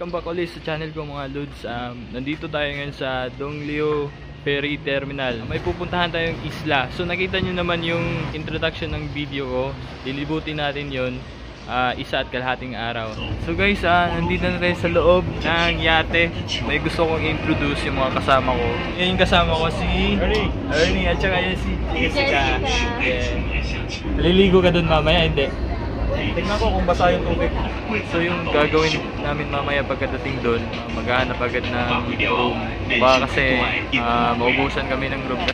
Welcome back ulit sa channel ko mga Lods. Nandito tayo ngayon sa Dongleo Ferry Terminal. May pupuntahan tayong isla. So nakita nyo naman yung introduction ng video ko. Lilibutin natin yon isa at kalahating araw. So guys, nandito na tayo sa loob ng yate. May gusto kong introduce yung mga kasama ko. Yan yung kasama ko, si Ernie at saka yan si Jessica. Yeah. Liligo ka dun mamaya, hindi? Tingnan ko kung basa yung tubig. So yung gagawin namin mamaya pagkadating doon, maghahanap agad ng room. Baka kasi maubusan kami ng room.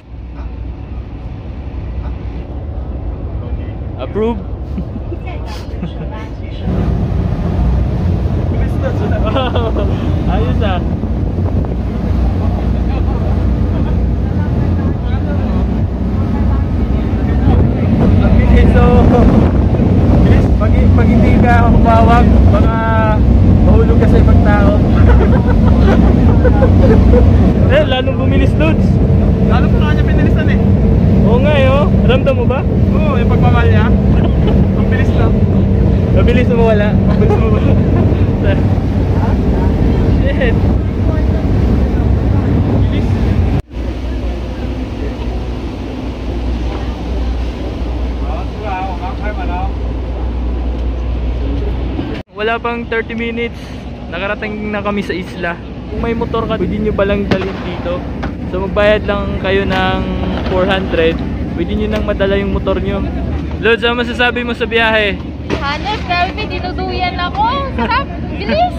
Approve? Ayos ah. So pag hindi ka humawak, baka mahulog ka sa ibang tao. Lalong bumilis Lods. Lalo pa kanya pinilisan eh. Oo nga eh, oh. Ramdam mo ba? Oo, yung pagmamahal niya. Ang bilis lang. Mabilis mo wala. Mabilis mo wala. Shit. Bilis. Wala pang 30 minutes, nakarating na kami sa isla. Kung may motor ka, pwede nyo palang dalhin dito. So magbayad lang kayo ng 400, pwede nyo nang madala yung motor nyo. Lods, ano masasabi mo sa biyahe? Hanep, grabe, dinuduyan ako. Sarap, bilis.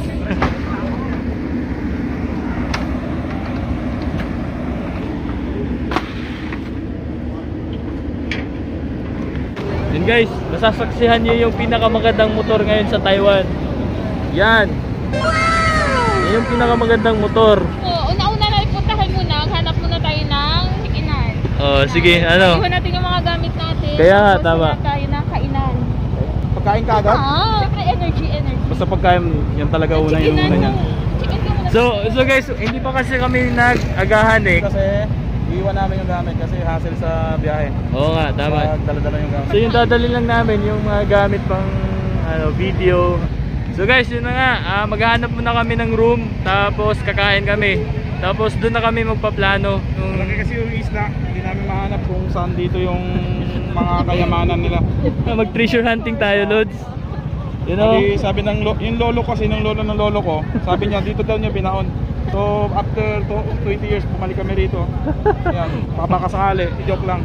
Yun guys, masasaksihan nyo yung pinakamagandang motor ngayon sa Taiwan. Yan. Yan yung pinakamagandang motor. So, una-una na ipuntahan muna, hanap muna tayo ng inan. Oh, sige, ano? Iwan natin yung mga gamit natin. Kaya nga, tapos tama. wala tayo ng kainan. Pagkain ka agad? Siyempre, energy. Basta pagkain, yan talaga una yung una niyan. Chicken ka muna. So guys, hindi pa kasi kami nag-agahan eh. Kasi iiwan namin yung gamit kasi hassle sa biyahe. Oo nga, tama. Dala-dala yung gamit. So yung dadali lang namin yung mga gamit pang video. So guys, yun na nga, maghahanap muna kami ng room, tapos kakain kami. Tapos doon na kami magpaplano. Lagi kasi yung isla, hindi namin mahanap kung saan dito yung mga kayamanan nila. Mag-treasure hunting tayo, Lods. You know? Sabi ng yung lolo kasi ng lolo ko, sabi niya dito daw niya binaon. So after 20 years bumalik kami rito. Yan, papakasali, joke lang.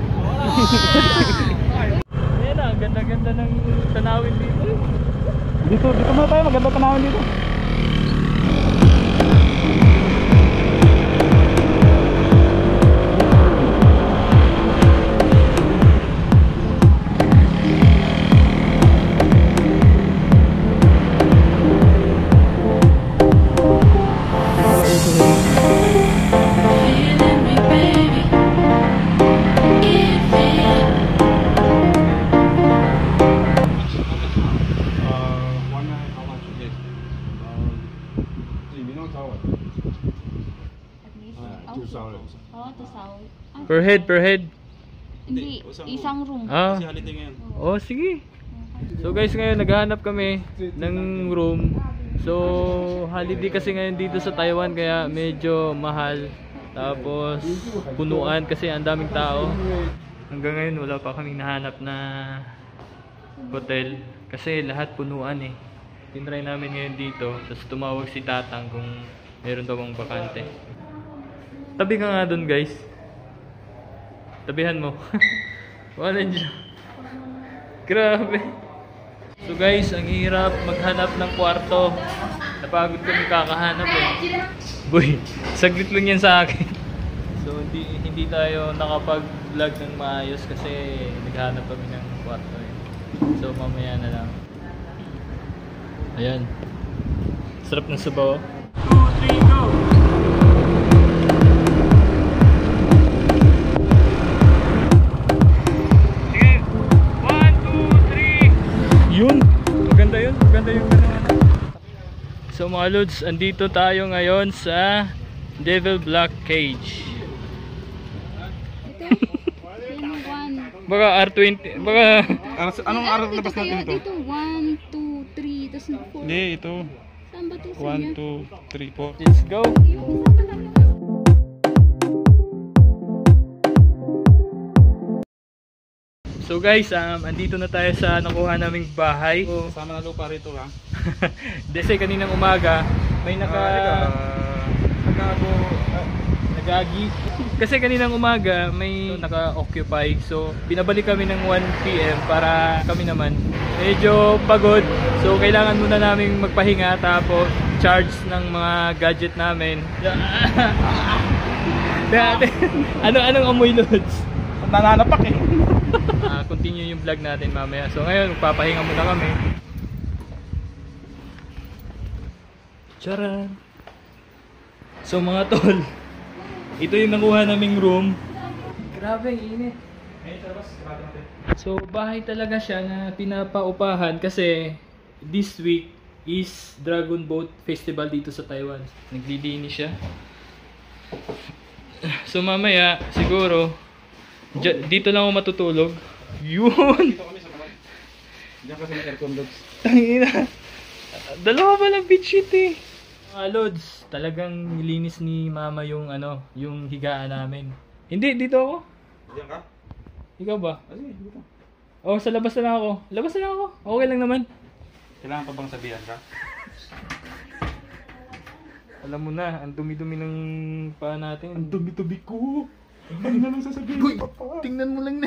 Ayan na, ang ganda-ganda ng tanawin dito. Dito muna tayo, maganda tanawin dito. Per head? Hindi, isang room. Kasi holiday ngayon. Oh, sige. So guys, ngayon naghahanap kami ng room. So, holiday kasi ngayon dito sa Taiwan kaya medyo mahal. Tapos, punuan kasi ang daming tao. Hanggang ngayon wala pa kaming nahanap na hotel. Kasi lahat punuan eh. Tinry namin ngayon dito. Tapos tumawag si Tatang kung meron daw bang bakante. Tabi ka nga dun guys. Tabihan mo. Wala dyan. Grabe. So guys, ang hirap maghanap ng kwarto. Napagod kami kakahanap eh. Boy, saglit lang yan sa akin. So hindi tayo nakapag-vlog ng maayos kasi naghanap kami ng kwarto eh. So mamaya na lang. Ayan. Sarap ng sabaw. 2, 3, go! Yun, maganda yun, maganda yung So mga Lods, andito tayo ngayon sa Devil Black Cage. Baka R20, baka... Anong araw labas natin ito? Dito, 1, 2, 3, tapos 4. Hindi, ito. Saan ba 1, 2, 3, 4. Let's go! So guys, andito na tayo sa nakuha naming bahay. Kasama na lupa rito ha. Kasi kaninang umaga, may nagagi. Kasi kaninang umaga, may naka-occupy. So, binabalik kami ng 1 PM para kami naman medyo pagod. So, kailangan muna namin magpahinga tapos charge ng mga gadget namin. Anong amoy loads? Nananapak eh. Continue yung vlog natin mamaya. So ngayon, magpapahinga muna kami. Tcharan! So mga tol, ito yung nakuha naming room. Grabe, ang init. So bahay talaga siya na pinapaupahan kasi this week is Dragon Boat Festival dito sa Taiwan. Naglilinis siya. So mamaya, siguro, dito lang ako matutulog. Yun! Dito kami sa kamay. Diyan kasi may aircon dogs. Tangina. Dalawa pa lang bedsheet eh. Mga lods, talagang nilinis ni mama yung yung higaan namin. Hindi, dito ako. Diyan ka? Ikaw ba? Sige, dito. Oh, sa labas na lang ako. Labas na lang ako. Okay lang naman. Kailangan pa bang sabihan ka? Alam mo na, ang dumi-dumi ng paa natin. Ang dumi-dumi ko. Ano na lang sasabihin Uy, ko pa? tingnan mo lang na.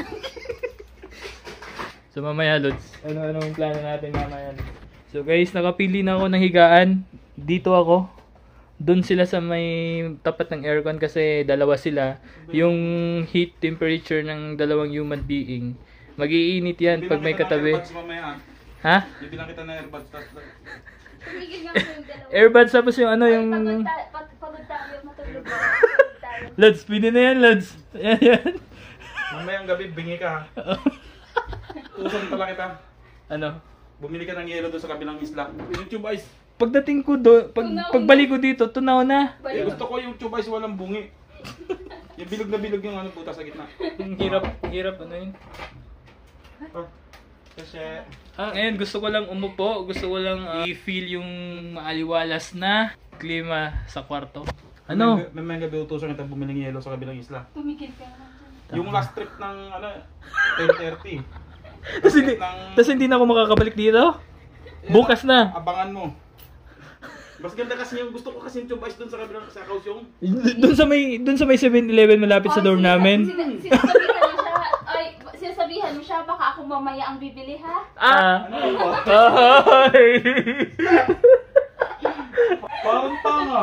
So mamaya lods, anong plano natin mamaya? So guys, nakapili na ako ng higaan. Dito ako. Doon sila sa may tapat ng aircon kasi dalawa sila. Yung heat temperature ng dalawang human being, mag-iinit yan pag may katabi. Ha? Bibilang kita na earbuds. Tumigil nga po yung dalawa. Earbuds tapos yung yung... Pagod tayo, matulog tayo. Lods, pwede na yan Lods. Yan. Mamayang gabi, bingi ka ha. Usan pala kita. Ano? Bumili ka ng yelo doon sa kabilang isla. Yung tube ice. Pagdating ko doon, pagbalik ko dito, tunaw na. Eh, gusto ko yung tube ice walang bungi. Yung bilog na bilog yung butas sa gitna. Ang hirap yun. Kasi... Ngayon gusto ko lang umupo, gusto ko lang i-feel yung maaliwalas na klima sa kwarto. Ano? May mga gabi utusan kita bumili ng yelo sa kabilang isla. Tumigil ka naman dyan. Yung last trip ng 10:30. Tapos hindi na ako makakabalik dito? Bukas na. Abangan mo. Mas ganda kasi yung gusto ko kasi yung tube ice doon sa kabilang sa Kaohsiung. Doon sa may 7-Eleven malapit sa dorm namin. Sinasabihan mo siya, baka ako mamaya ang bibili ha? Ano ba? Parang tanga.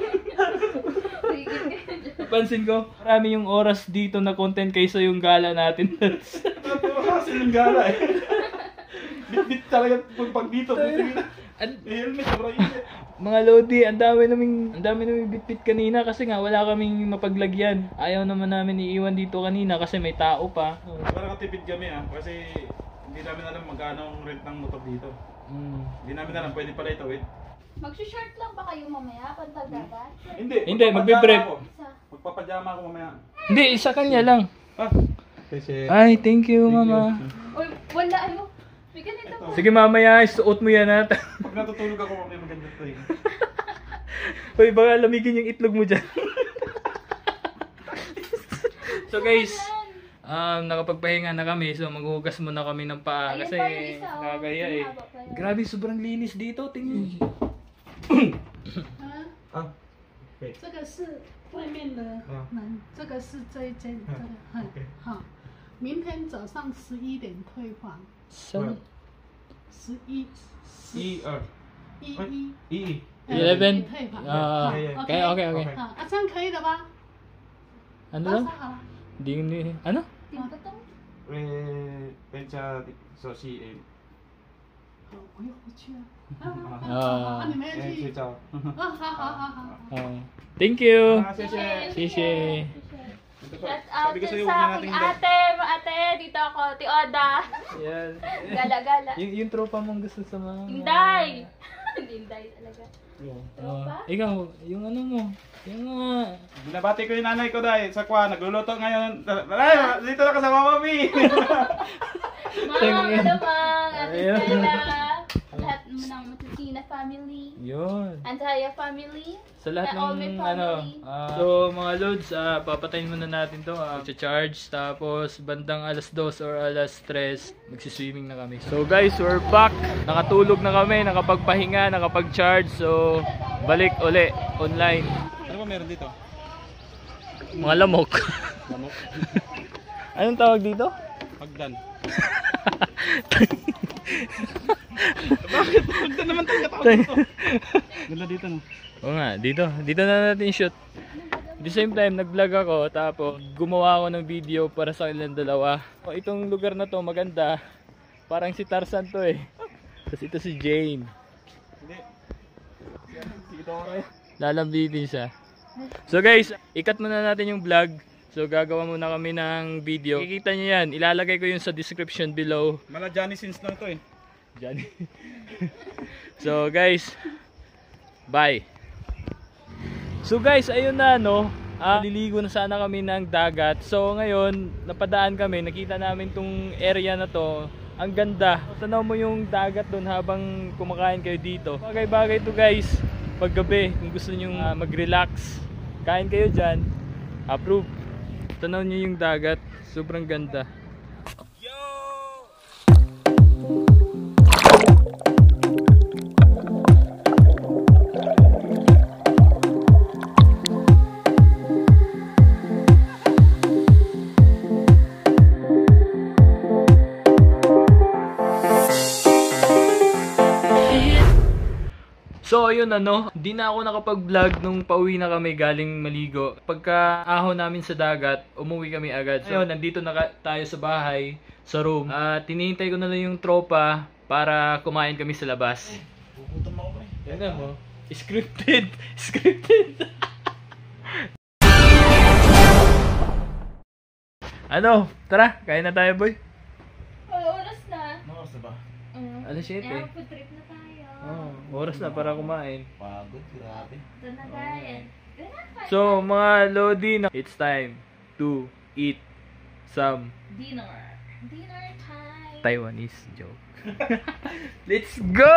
Pansin ko, marami yung oras dito na content kaysa yung gala natin. Kasi yung gala eh. Bit talaga pag dito. Helmet, sobrang init. Mga Lodi, ang dami naming bitbit kanina kasi nga wala kaming mapaglagyan. Ayaw naman namin iiwan dito kanina kasi may tao pa. Parang katipid kami kasi hindi namin alam magkano ang rent ng motor dito. Hindi namin alam, pwede pala itawid. Mag-short lang ba kayo mamaya? Pantagdagan? Hindi, magbe-break. Magpapajama ako mamaya. Hindi, isa kanya lang. Kasi... Ay, thank you mama. Uy, wala ano. May ganito mo. Sige mamaya, suot mo yan ha. Pag natutulog ako mamaya maganda ito eh. Uy, baka lamigin yung itlog mo dyan. So guys, nakapagpahinga na kami. So maghuhugas muna kami ng paa. Kasi nakakaya eh. Grabe, sobrang linis dito. Tingnan. 这个是外面的门，这个是这一间，这个好。明天早上11点退房，11 11 退房。 Okay. 这样可以了吧？ Ano lang? Hindi, ano? Pensa so si 我又不去了。你们要去？好。 Thank you. 谢谢。 Shout out Sabi ko sa'yo, sa huwag na aking nating ate, dito ako, Oda. Yan. Gala-gala. Yung tropa mong gusto sa mga... Inday! Inday talaga. Tropa? Ikaw, yung ano mo? Yung mga... Binabati ko yung nanay ko dahil sa kwa, nagluluto ngayon. Dito na ka sa Mama B! Mga malamang, Ate Stella. Lahat mo ng matutina a family. Yun. Entire family. Sa lahat And all my ng family. so mga loads, papatayin muna natin to. Charge, tapos bandang alas 2 or alas 3, magsiswimming na kami. So guys, we're back. Nakatulog na kami, nakapagpahinga, nakapag-charge. So balik uli online. Ano ba meron dito? Mga lamok. Lamok? Anong tawag dito? Hagdan. Bakit? Hagdan naman talaga tawag dito. Ganda dito no? Oo nga, dito na natin shoot. At the same time, nag-vlog ako, tapos gumawa ako ng video para sa kanilang dalawa. Itong lugar na to maganda, parang si Tarzan to eh. Tapos ito si Jane. Hindi. Dito ako kayo. Lalambitin siya. So guys, ikat muna natin yung vlog. So gagawa muna kami ng video. Kikita nyo yan, ilalagay ko yun sa description below. Mala Johnny Sins lang to eh. Johnny. So guys, bye. So guys, ayun na no. Liligo na sana kami ng dagat. So ngayon, napadaan kami, nakita namin tong area na to. Ang ganda. Tanaw mo yung dagat doon habang kumakain kayo dito. Bagay-bagay to guys. Paggabi, kung gusto nyo mag-relax, kain kayo dyan. Approve. Tanaw nyo yung dagat. Sobrang ganda. So ayun ano, di na ako nakapag-vlog nung pauwi na kami galing maligo. Pagka ahon namin sa dagat, umuwi kami agad. So ayun, nandito na tayo sa bahay, sa room. At tinihintay ko na lang yung tropa para kumain kami sa labas. Puputan mo ako eh. Yan na mo. Scripted! Scripted! Ano? Tara, kain na tayo boy. Oras na. Makas na ba? Alas 7. Kaya food trip na tayo. Oh, oras na para kumain. Pagod, grabe. Ito na tayo. So mga Lodi, it's time to eat some Dinner. Dinner time. Taiwanese joke. Let's go!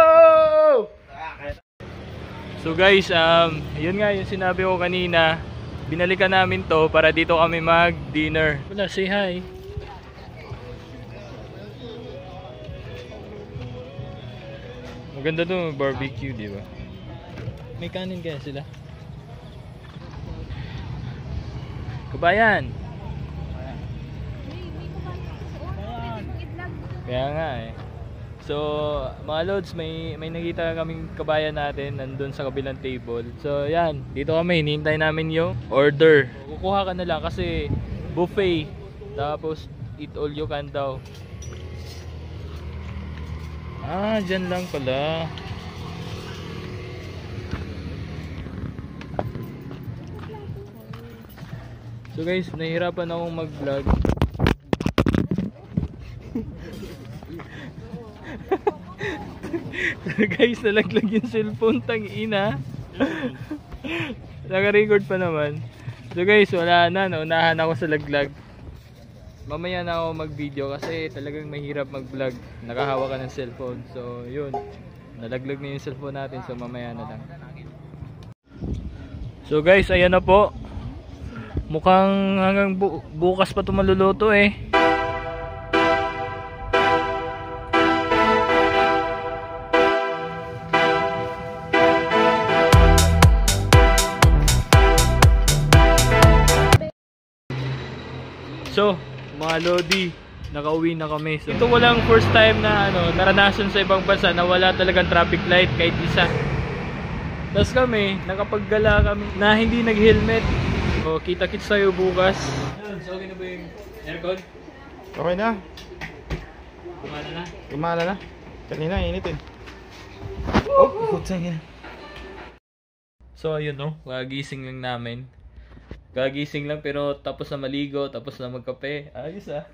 So guys, yun nga yung sinabi ko kanina. Binalikan namin to para dito kami mag-dinner. Wala, say hi. Maganda to, barbecue, di ba? May kanin kaya sila? Kabayan! Kaya nga eh. So, mga loads, may nakita kaming kabayan natin nandun sa kabilang table. So, yan. Dito kami, hinihintay namin yung order. Kukuha ka na lang kasi buffet. Tapos, eat all you can daw. Dyan lang pala. So guys, nahihirapan akong mag-vlog. So guys, nalaglag yung cellphone, tang ina. Naka-record pa naman. So guys, wala na, naunahan ako sa laglag. Mamaya na ako mag-video kasi talagang mahirap mag-vlog. Nakahawak ka ng cellphone. So, yun. Nalaglag na yung cellphone natin. So, mamaya na lang. So, guys, ayan na po. Mukhang hanggang bukas pa ito maluluto eh. So, mga Lodi, nakauwi na kami. So, ito walang first time na naranasan sa ibang bansa na wala talagang traffic light kahit isa. Tapos kami, nakapaggala kami na hindi nag-helmet. So, kita-kits tayo bukas. So, okay na ba yung aircon? Okay na. Kumana na? Gumala na. Kanina, init eh. Oh, putsang yan. So, ayun no, kagising lang namin. Kagising lang pero tapos na maligo, tapos na magkape. Ayos ah.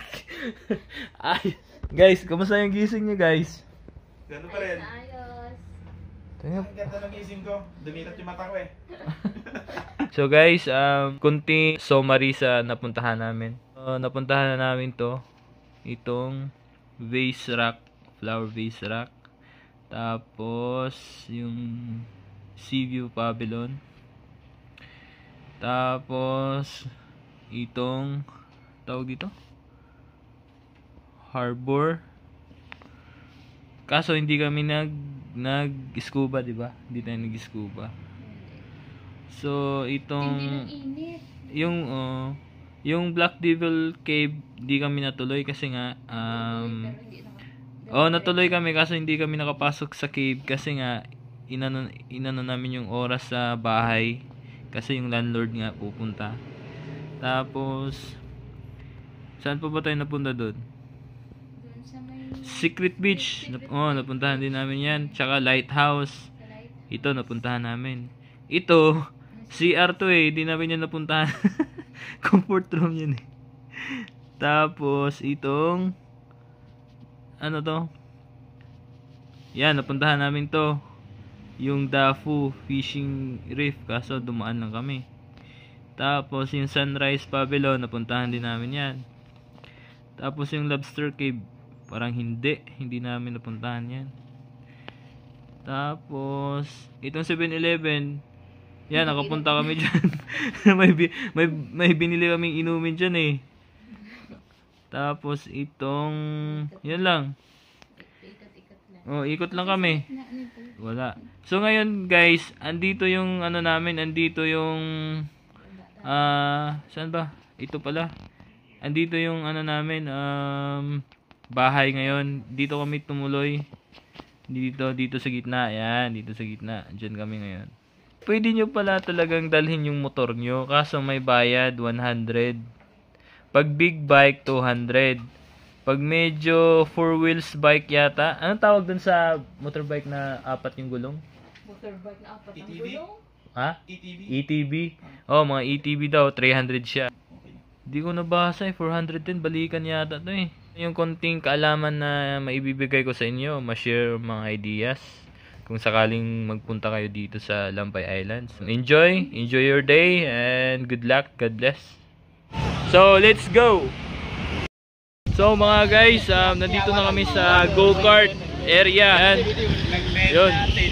Ay, guys, kumusta yung gising niyo guys? Gano'n pa rin. Ayos. Ang ganda ng gising ko. Dumilat yung mata ko eh. So guys, kunti summary sa napuntahan namin. Napuntahan na namin to. Itong vase rack, flower vase rack. Tapos yung Seaview Pavilion. Tapos itong tawag dito Harbor. Kaso hindi kami nag-scuba, di ba? Hindi tayo nag-scuba. So itong yung Black Devil Cave di kami natuloy kasi nga natuloy kami kaso hindi kami nakapasok sa cave kasi nga inano namin yung oras sa bahay kasi yung landlord nga pupunta. Tapos saan pa ba tayo napunta doon? Secret Beach. Napuntahan din namin yan. Tsaka Lighthouse. Ito napuntahan namin. Ito CR to hindi namin yan napuntahan. Comfort room yun Tapos itong ano to? Yan, napuntahan namin to. Yung Dafu Fishing Reef kaso dumaan lang kami. Tapos yung Sunrise Pavilion napuntahan din namin yan. Tapos yung Lobster Cave parang hindi namin napuntahan yan. Tapos itong 7-Eleven, yan, nakapunta kami dyan. may binili kaming inumin dyan Tapos itong yan lang. Ikot lang kami. Wala. So ngayon guys, andito yung ano namin, andito yung saan ba? Ito pala. Andito yung ano namin, bahay ngayon. Dito kami tumuloy. Dito sa gitna. Ayan, dito sa gitna. Diyan kami ngayon. Pwede nyo pala talagang dalhin yung motor nyo. Kaso may bayad, 100. Pag big bike, 200. Pag medyo 4 wheels bike yata. Anong tawag dun sa motorbike na 4 yung gulong? Motorbike na 4 ang gulong? Ha? ETB? Mga ETB daw, 300 siya. Hindi ko nabasa 410, balikan yata to Yung konting kaalaman na maibibigay ko sa inyo, ma-share mga ideas kung sakaling magpunta kayo dito sa Lampay Islands. Enjoy your day and good luck, God bless. So let's go. So mga guys, nandito na kami sa go-kart area. And yun.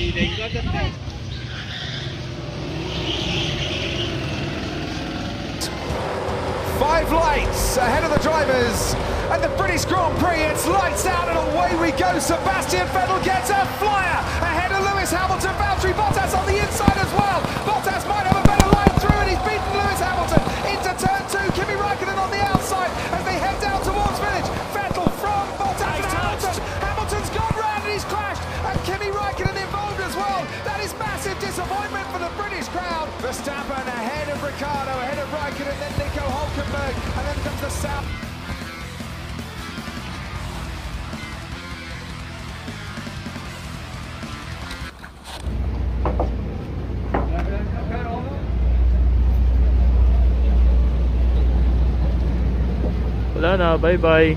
5 lights ahead of the drivers and the British Grand Prix. It's lights out and away we go. Sebastian Vettel gets a flyer ahead of Lewis Hamilton. Valtteri Bottas on the inside as well. Bottas might have a better line through and he's beaten Lewis Hamilton into turn 2. Kimi Raikkonen on the outside as they head down towards Village. Vettel from Bottas and Hamilton. Hamilton's gone round and he's crashed and Kimi Raikkonen involved as well. That is massive disappointment for the British crowd. Verstappen ahead of Ricciardo, ahead of Raikkonen, then Nico Hülkenberg, and then comes the South. Wala na, bye-bye.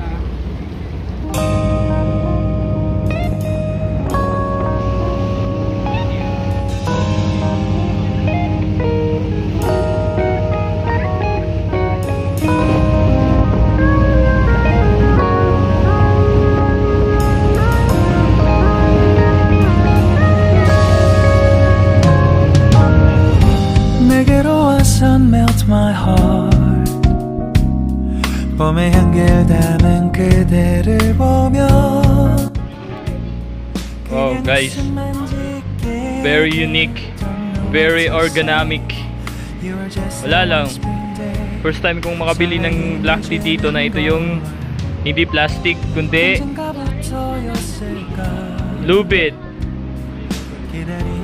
Melt my heart 봄의 향기를 담은 그대를 보며 Wow guys, very unique, very ergonomic. Wala lang, first time kong makabili ng black tea dito na ito yung hindi plastic kundi lubid.